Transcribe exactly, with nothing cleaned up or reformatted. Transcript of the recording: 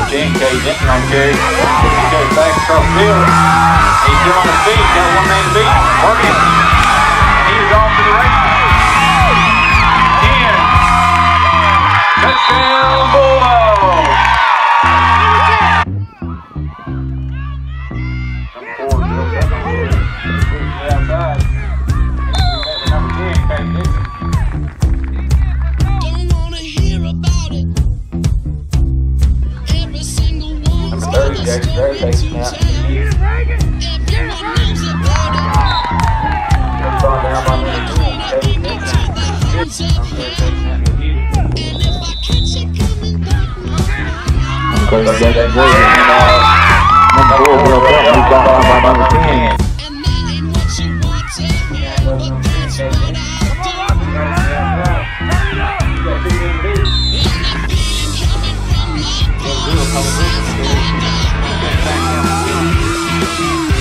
ten. K Denton on carry. He goes back across the field. He's still on his feet. Got one man to beat. Working. He's off to the races. ten. Touchdown Bulldogs. Number four is outside. Number ten, K Denton. thirty, Jackson Gray takes him out. That's brought down by number ten, Kevin Dixon. Of course, I got that great. And, uh, number four, Will Button, who's brought down by number ten. Thank you.